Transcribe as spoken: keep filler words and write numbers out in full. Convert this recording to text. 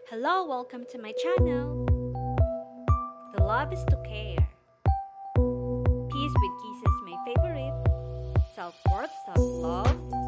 Hello, welcome to my channel. The love is to care. Peace with kisses, my favorite. Self-worth, self-love,